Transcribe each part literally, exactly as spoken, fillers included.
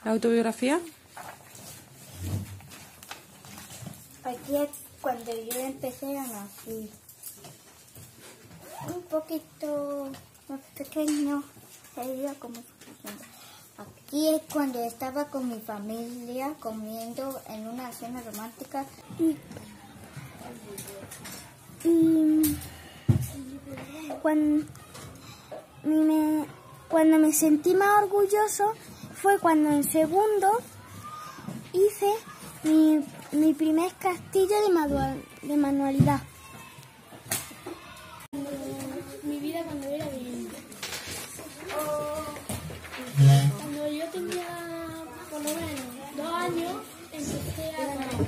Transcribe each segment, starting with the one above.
¿Autobiografía? Aquí es cuando yo empecé a nacer. Un poquito más pequeño, sería como suficiente. Aquí es cuando estaba con mi familia comiendo en una cena romántica. Y, y cuando, me, cuando me sentí más orgulloso fue cuando en segundo hice mi, mi primer castillo de, manual, de manualidad. Mi vida cuando era niña. Cuando yo tenía por lo menos dos años, empecé a andar.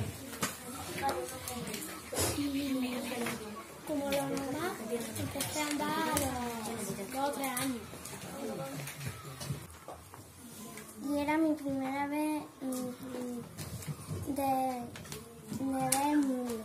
Y como lo normal, empecé a andar a los dos o tres años. Y era mi primera vez de, de ver el mundo.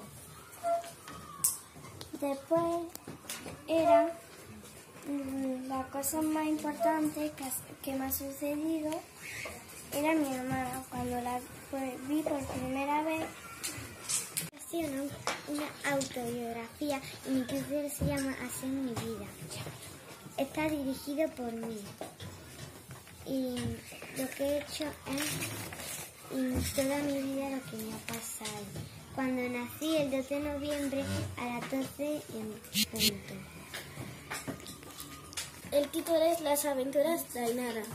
Después era la cosa más importante que, que me ha sucedido, era mi hermana. Cuando la vi por primera vez, hacía una, una autobiografía y mi título se llama Así es mi vida. Está dirigido por mí. Y lo que he hecho es en toda mi vida lo que me ha pasado. Cuando nací el doce de noviembre a las doce en punto. El título es Las aventuras de Ainara.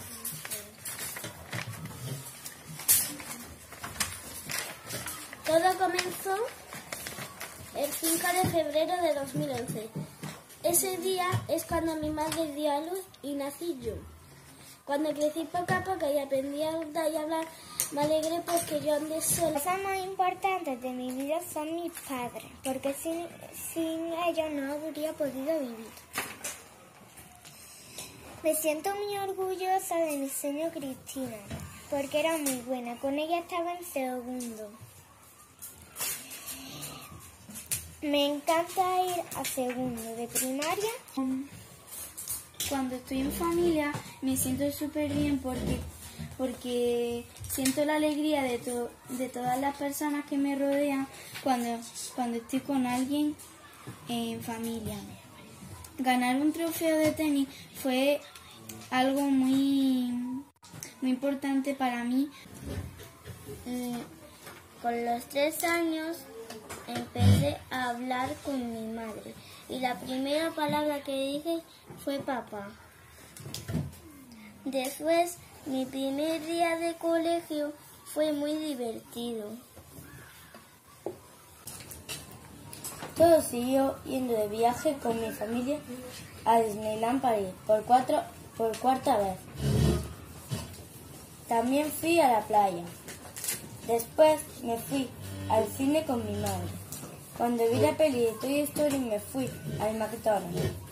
Todo comenzó el cinco de febrero de dos mil once. Ese día es cuando mi madre dio a luz y nací yo. Cuando crecí poco a poco y aprendí a andar y hablar, me alegré porque yo andé sola. Las cosas más importantes de mi vida son mis padres, porque sin, sin ellos no habría podido vivir. Me siento muy orgullosa de mi señora Cristina, porque era muy buena. Con ella estaba en segundo. Me encanta ir a segundo de primaria. Cuando estoy en familia me siento súper bien porque, porque siento la alegría de, to, de todas las personas que me rodean cuando, cuando estoy con alguien en familia. Ganar un trofeo de tenis fue algo muy, muy importante para mí. Y con los tres años empecé a hablar con mi madre y la primera palabra que dije fue papá. Después, mi primer día de colegio fue muy divertido. Todo siguió yendo de viaje con mi familia a Disneyland París por, cuatro, por cuarta vez. También fui a la playa. Después me fui al cine con mi madre. Cuando vi la peli de Toy Story me fui al McDonald's.